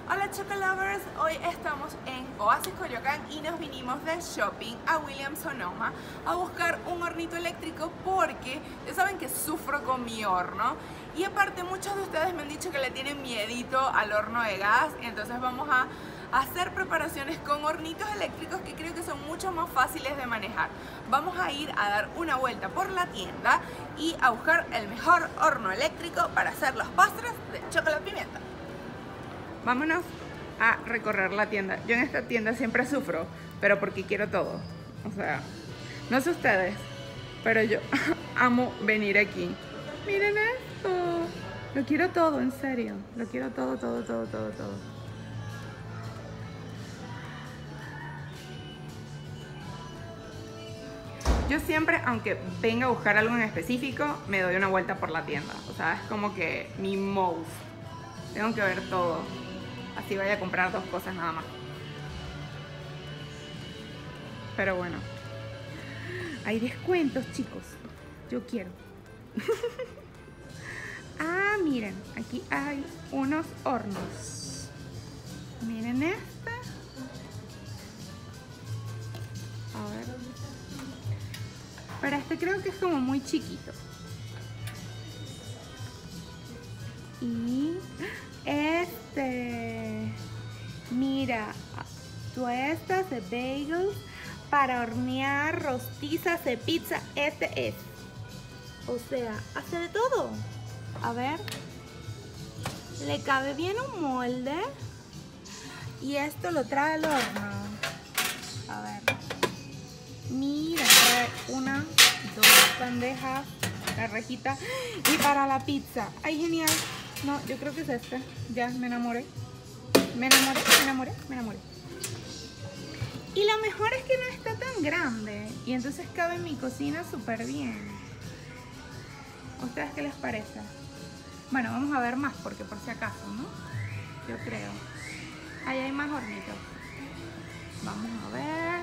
Hola Chocolovers, hoy estamos en Oasis Coyoacán y nos vinimos de shopping a Williams Sonoma a buscar un hornito eléctrico porque ya saben que sufro con mi horno y aparte muchos de ustedes me han dicho que le tienen miedito al horno de gas, entonces vamos a hacer preparaciones con hornitos eléctricos que creo que son mucho más fáciles de manejar. Vamos a ir a dar una vuelta por la tienda y a buscar el mejor horno eléctrico para hacer los postres de chocolate pimienta. Vámonos a recorrer la tienda. Yo en esta tienda siempre sufro, pero porque quiero todo. O sea, no sé ustedes, pero yo amo venir aquí. Miren esto. Lo quiero todo, en serio. Lo quiero todo, todo, todo, todo, todo. Yo siempre, aunque venga a buscar algo en específico, me doy una vuelta por la tienda. O sea, es como que mi most. Tengo que ver todo. Así vaya a comprar dos cosas nada más. Pero bueno. Hay descuentos, chicos. Yo quiero. Ah, miren. Aquí hay unos hornos. Miren este. A ver. Pero este creo que es como muy chiquito. Y este, mira, tuestas de bagels para hornear, rostizas de pizza. Este es, o sea, hace de todo. A ver, le cabe bien un molde y esto lo trae al horno. A ver, mira, trae una, dos bandejas, la rejita y para la pizza. Ay, genial. No, yo creo que es este. Ya, me enamoré. Me enamoré. Y lo mejor es que no está tan grande. Y entonces cabe en mi cocina súper bien. ¿Ustedes qué les parece? Bueno, vamos a ver más porque por si acaso, ¿no? Yo creo. Ahí hay más hornitos. Vamos a ver.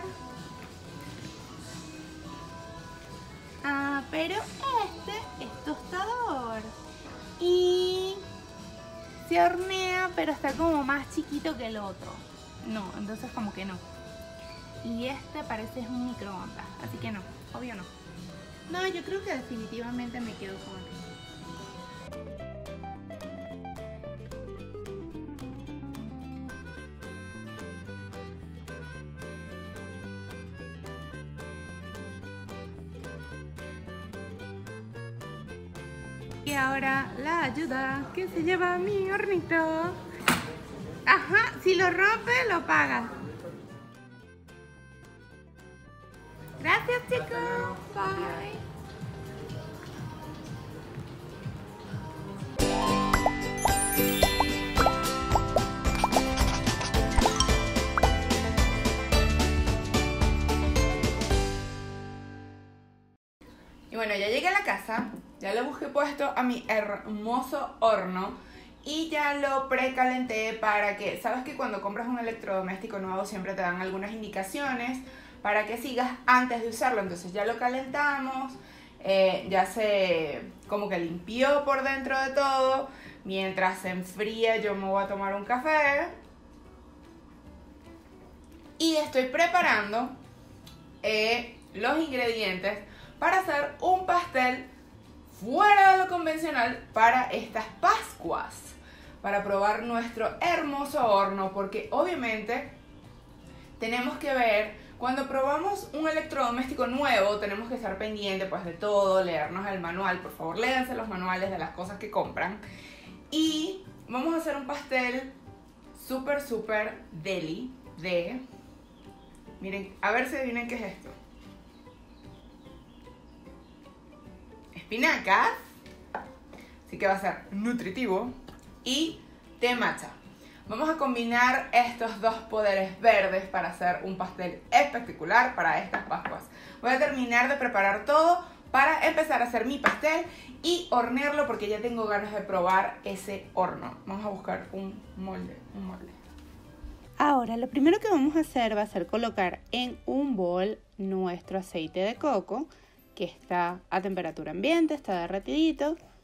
Ah, pero este es tostador. Y se hornea, pero está como más chiquito que el otro. No, entonces como que no. Y este parece es un microondas, así que no, obvio no. No, yo creo que definitivamente me quedo con él. Y ahora la ayuda que se lleva mi hornito. Ajá, si lo rompe, lo paga. Gracias, chicos. Bye. Y bueno, ya llegué a la casa, ya le busqué puesto a mi hermoso horno y ya lo precalenté para que, sabes que cuando compras un electrodoméstico nuevo siempre te dan algunas indicaciones para que sigas antes de usarlo. Entonces ya lo calentamos, ya se como que limpió por dentro de todo. Mientras se enfría yo me voy a tomar un café y estoy preparando los ingredientes para hacer un pastel fuera de lo convencional para estas Pascuas, para probar nuestro hermoso horno, porque obviamente tenemos que ver, cuando probamos un electrodoméstico nuevo, tenemos que estar pendientes pues de todo, leernos el manual, por favor léanse los manuales de las cosas que compran, y vamos a hacer un pastel súper deli de, miren, a ver si adivinen qué es esto. Espinacas, así que va a ser nutritivo, y té matcha. Vamos a combinar estos dos poderes verdes para hacer un pastel espectacular para estas Pascuas. Voy a terminar de preparar todo para empezar a hacer mi pastel y hornearlo porque ya tengo ganas de probar ese horno. Vamos a buscar un molde. Ahora, lo primero que vamos a hacer va a ser colocar en un bol nuestro aceite de coco, que está a temperatura ambiente, está derretidito.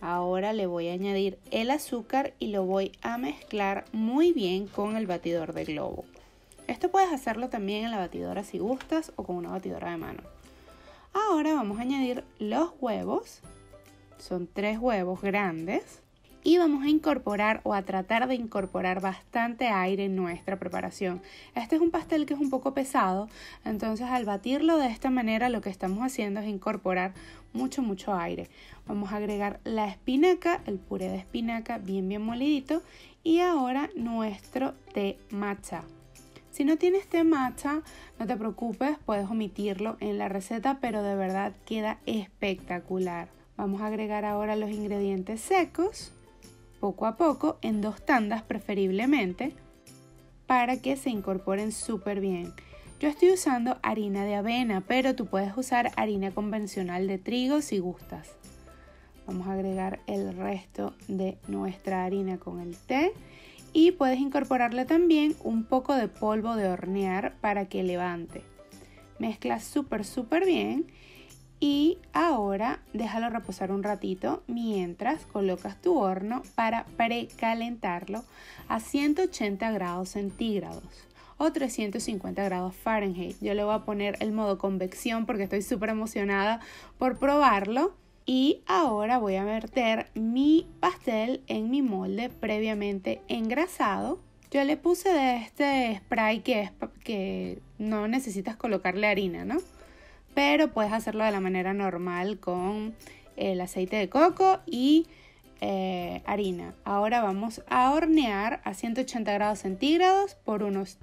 Ahora le voy a añadir el azúcar y lo voy a mezclar muy bien con el batidor de globo. Esto puedes hacerlo también en la batidora si gustas o con una batidora de mano. Ahora vamos a añadir los huevos. Son 3 huevos grandes. Y vamos a incorporar o a tratar de incorporar bastante aire en nuestra preparación. Este es un pastel que es un poco pesado, entonces al batirlo de esta manera lo que estamos haciendo es incorporar mucho aire. Vamos a agregar la espinaca, el puré de espinaca bien molidito y ahora nuestro té matcha. Si no tienes té matcha, no te preocupes, puedes omitirlo en la receta, pero de verdad queda espectacular. Vamos a agregar ahora los ingredientes secos. Poco a poco, en 2 tandas preferiblemente, para que se incorporen súper bien. Yo estoy usando harina de avena, pero tú puedes usar harina convencional de trigo si gustas. Vamos a agregar el resto de nuestra harina con el té y puedes incorporarle también un poco de polvo de hornear para que levante. Mezcla súper bien. Y ahora déjalo reposar un ratito mientras colocas tu horno para precalentarlo a 180 grados centígrados o 350 grados Fahrenheit. Yo le voy a poner el modo convección porque estoy súper emocionada por probarlo. Y ahora voy a verter mi pastel en mi molde previamente engrasado. Yo le puse de este spray que no necesitas colocarle harina, ¿no? Pero puedes hacerlo de la manera normal con el aceite de coco y harina. Ahora vamos a hornear a 180 grados centígrados por unos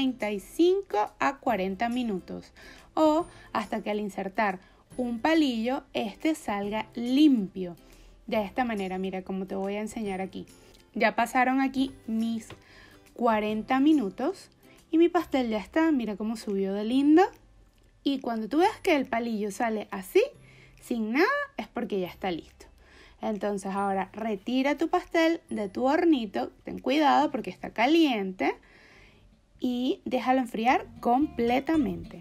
35 a 40 minutos o hasta que al insertar un palillo este salga limpio. De esta manera, mira como te voy a enseñar aquí. Ya pasaron aquí mis 40 minutos y mi pastel ya está, mira cómo subió de lindo. Y cuando tú veas que el palillo sale así, sin nada, es porque ya está listo. Entonces ahora retira tu pastel de tu hornito, ten cuidado porque está caliente y déjalo enfriar completamente.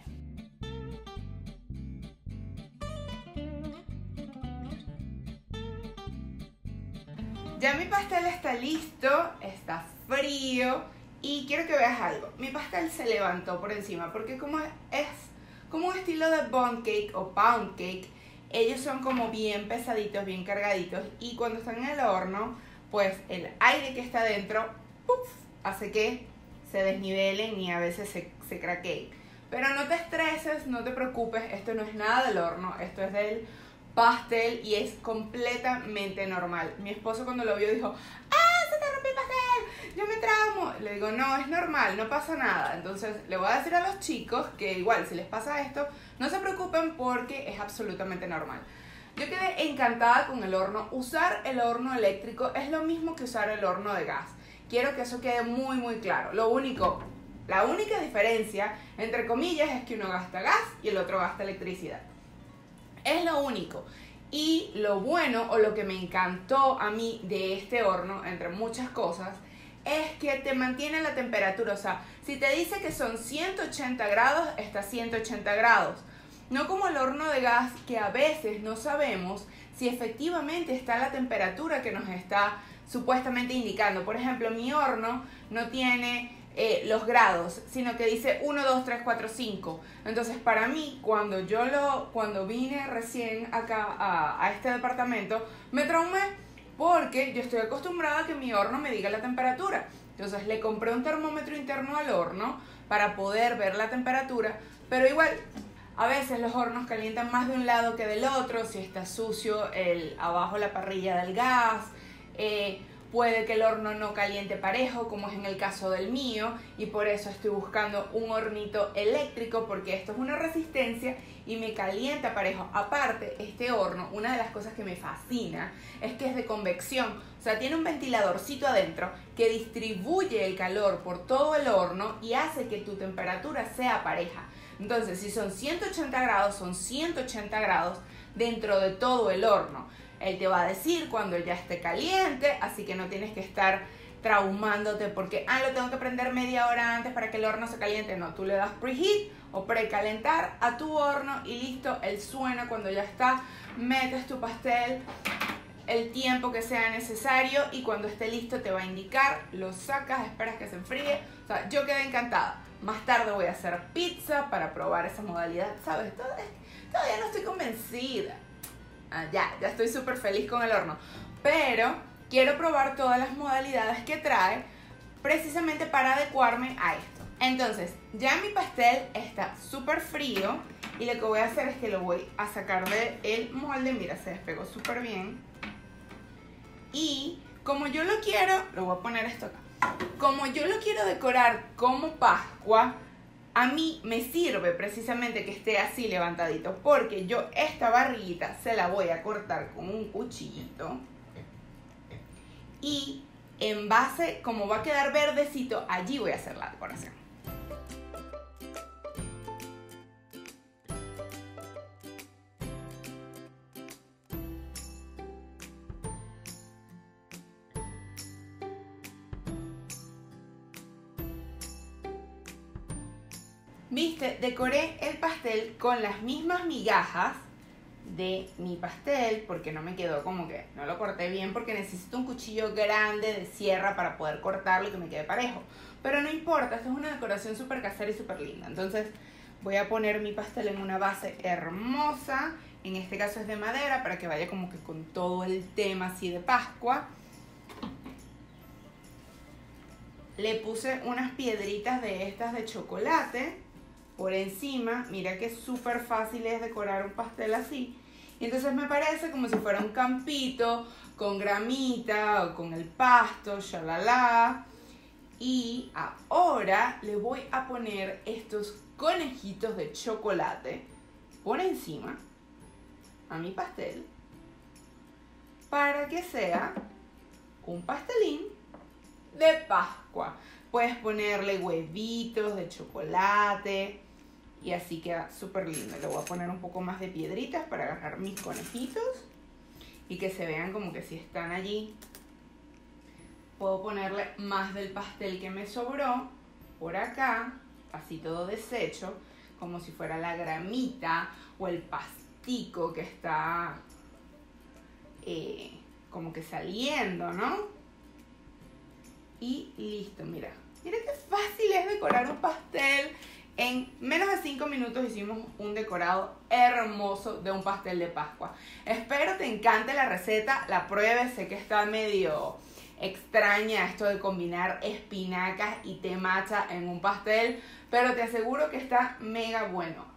Ya mi pastel está listo, está frío y quiero que veas algo. Mi pastel se levantó por encima porque como es como un estilo de bun cake o pound cake, ellos son como bien pesaditos, bien cargaditos y cuando están en el horno, pues el aire que está dentro, ¡puf!, hace que se desnivelen y a veces se craqueen. Pero no te estreses, no te preocupes, esto no es nada del horno, esto es del pastel y es completamente normal. Mi esposo cuando lo vio dijo, ¡ah, se te rompió el pastel! Yo me traumo. Le digo, no, es normal, no pasa nada. Entonces le voy a decir a los chicos que igual si les pasa esto, no se preocupen porque es absolutamente normal. Yo quedé encantada con el horno. Usar el horno eléctrico es lo mismo que usar el horno de gas. Quiero que eso quede muy claro. La única diferencia, entre comillas, es que uno gasta gas y el otro gasta electricidad. Es lo único. Y lo bueno o lo que me encantó a mí de este horno, entre muchas cosas, es que te mantiene la temperatura. O sea, si te dice que son 180 grados, está 180 grados. No como el horno de gas que a veces no sabemos si efectivamente está la temperatura que nos está supuestamente indicando. Por ejemplo, mi horno no tiene los grados, sino que dice 1, 2, 3, 4, 5. Entonces para mí, cuando vine recién acá a este departamento, me traumé porque yo estoy acostumbrada a que mi horno me diga la temperatura. Entonces le compré un termómetro interno al horno para poder ver la temperatura, pero igual a veces los hornos calientan más de un lado que del otro, si está sucio abajo la parrilla del gas, puede que el horno no caliente parejo, como es en el caso del mío, y por eso estoy buscando un hornito eléctrico, porque esto es una resistencia y me calienta parejo. Aparte, este horno, una de las cosas que me fascina es que es de convección, o sea, tiene un ventiladorcito adentro que distribuye el calor por todo el horno y hace que tu temperatura sea pareja. Entonces, si son 180 grados, son 180 grados dentro de todo el horno. Él te va a decir cuando ya esté caliente, así que no tienes que estar traumándote porque, lo tengo que prender media hora antes para que el horno se caliente. No, tú le das preheat o precalentar a tu horno y listo, él suena cuando ya está. Metes tu pastel el tiempo que sea necesario y cuando esté listo te va a indicar, lo sacas, esperas que se enfríe. O sea, yo quedé encantada. Más tarde voy a hacer pizza para probar esa modalidad, ¿sabes? Todavía no estoy convencida. Ya estoy súper feliz con el horno. Pero quiero probar todas las modalidades que trae precisamente para adecuarme a esto. Entonces, ya mi pastel está súper frío y lo que voy a hacer es que lo voy a sacar del molde. Mira, se despegó súper bien. Y como yo lo quiero, lo voy a poner esto acá. Como yo lo quiero decorar como Pascua, a mí me sirve precisamente que esté así levantadito, porque yo esta barriguita se la voy a cortar con un cuchillito. Y en base, como va a quedar verdecito, allí voy a hacer la decoración. Viste, decoré el pastel con las mismas migajas de mi pastel, porque no me quedó como que, no lo corté bien, porque necesito un cuchillo grande de sierra para poder cortarlo y que me quede parejo. Pero no importa, esto es una decoración súper casera y súper linda. Entonces voy a poner mi pastel en una base hermosa, en este caso es de madera, para que vaya como que con todo el tema así de Pascua. Le puse unas piedritas de estas de chocolate por encima. Mira que súper fácil es decorar un pastel así. Y entonces me parece como si fuera un campito con gramita o con el pasto, shalala. Y ahora le voy a poner estos conejitos de chocolate por encima a mi pastel para que sea un pastelín de Pascua. Puedes ponerle huevitos de chocolate y así queda súper lindo. Le voy a poner un poco más de piedritas para agarrar mis conejitos y que se vean como que si están allí. Puedo ponerle más del pastel que me sobró por acá, así todo deshecho, como si fuera la gramita o el pastico que está como que saliendo, ¿no? Y listo, mira. Mira qué fácil es decorar un pastel. En menos de 5 minutos hicimos un decorado hermoso de un pastel de Pascua. Espero te encante la receta, la pruebes. Sé que está medio extraña esto de combinar espinacas y té matcha en un pastel, pero te aseguro que está mega bueno.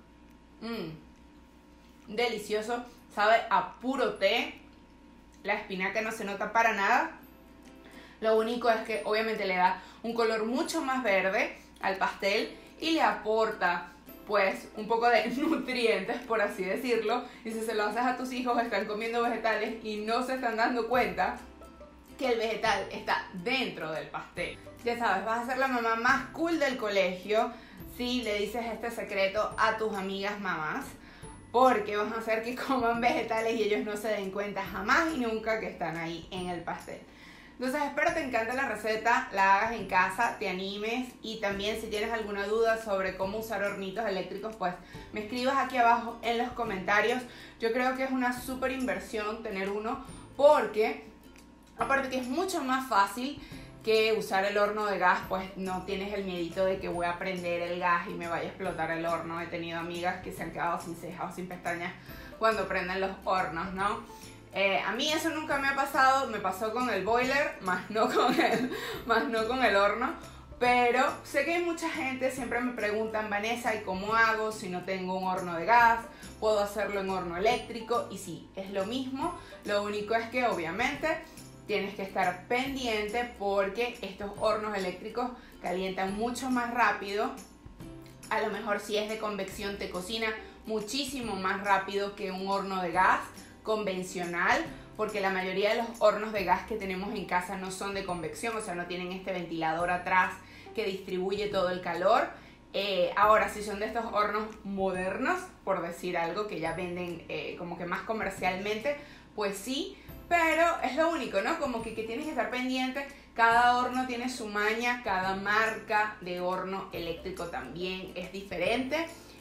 Delicioso, sabe a puro té. La espinaca no se nota para nada. Lo único es que obviamente le da un color mucho más verde al pastel y le aporta pues un poco de nutrientes, por así decirlo. Y si se lo haces a tus hijos, están comiendo vegetales y no se están dando cuenta que el vegetal está dentro del pastel. Ya sabes, vas a ser la mamá más cool del colegio si le dices este secreto a tus amigas mamás, porque vas a hacer que coman vegetales y ellos no se den cuenta jamás y nunca que están ahí en el pastel. Entonces espero te encante la receta, la hagas en casa, te animes y también si tienes alguna duda sobre cómo usar hornitos eléctricos, pues me escribas aquí abajo en los comentarios. Yo creo que es una súper inversión tener uno porque aparte que es mucho más fácil que usar el horno de gas, pues no tienes el miedito de que voy a prender el gas y me vaya a explotar el horno. He tenido amigas que se han quedado sin cejas o sin pestañas cuando prenden los hornos, ¿no? A mí eso nunca me ha pasado, me pasó con el boiler, más no con el horno. Pero sé que hay mucha gente, siempre me preguntan, Vanessa, ¿y cómo hago si no tengo un horno de gas? ¿Puedo hacerlo en horno eléctrico? Y sí, es lo mismo, lo único es que obviamente tienes que estar pendiente porque estos hornos eléctricos calientan mucho más rápido. A lo mejor si es de convección te cocina muchísimo más rápido que un horno de gas convencional, porque la mayoría de los hornos de gas que tenemos en casa no son de convección, o sea, no tienen este ventilador atrás que distribuye todo el calor. Ahora, si son de estos hornos modernos, por decir algo, que ya venden como que más comercialmente, pues sí, pero es lo único, ¿no? Como que tienes que estar pendiente. Cada horno tiene su maña, cada marca de horno eléctrico también es diferente.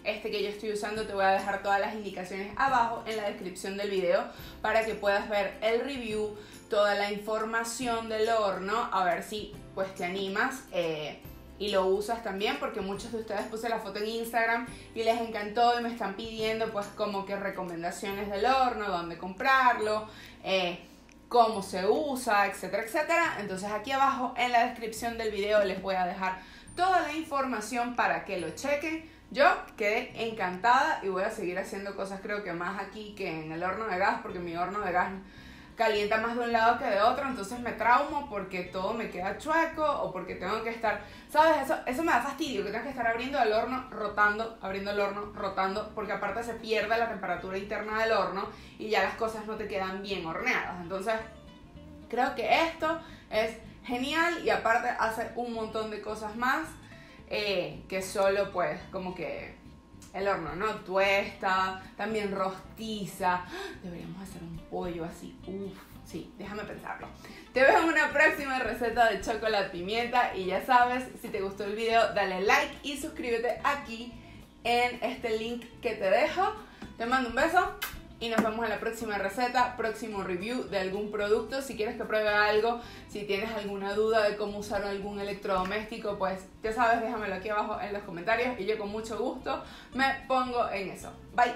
este que yo estoy usando. Te voy a dejar todas las indicaciones abajo en la descripción del video para que puedas ver el review, toda la información del horno, a ver si pues te animas y lo usas también, porque muchos de ustedes puse la foto en Instagram y les encantó y me están pidiendo pues como que recomendaciones del horno, dónde comprarlo, cómo se usa, etcétera, etcétera. Entonces aquí abajo en la descripción del video les voy a dejar toda la información para que lo chequen. Yo quedé encantada y voy a seguir haciendo cosas creo que más aquí que en el horno de gas, porque mi horno de gas calienta más de un lado que de otro, entonces me traumo porque todo me queda chueco o porque tengo que estar, ¿sabes? Eso me da fastidio, que tengo que estar abriendo el horno, rotando, abriendo el horno, rotando, porque aparte se pierde la temperatura interna del horno y ya las cosas no te quedan bien horneadas. Entonces creo que esto es genial y aparte hace un montón de cosas más que solo pues como que el horno, ¿no? Tuesta, también rostiza. Deberíamos hacer un pollo así. Uf, sí, déjame pensarlo. Te veo en una próxima receta de chocolate pimienta y ya sabes, si te gustó el video, dale like y suscríbete aquí en este link que te dejo. Te mando un beso y nos vemos en la próxima receta, próximo review de algún producto. Si quieres que pruebe algo, si tienes alguna duda de cómo usar algún electrodoméstico, pues ya sabes, déjamelo aquí abajo en los comentarios y yo con mucho gusto me pongo en eso. Bye.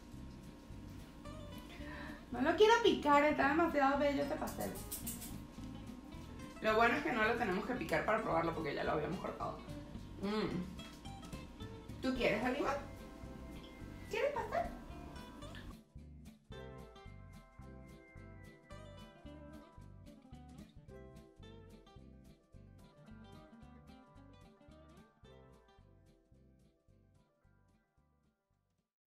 No lo quiero picar, está demasiado bello este pastel. Lo bueno es que no lo tenemos que picar para probarlo porque ya lo habíamos cortado. ¿Tú quieres, Alima? ¿Quieres pastel?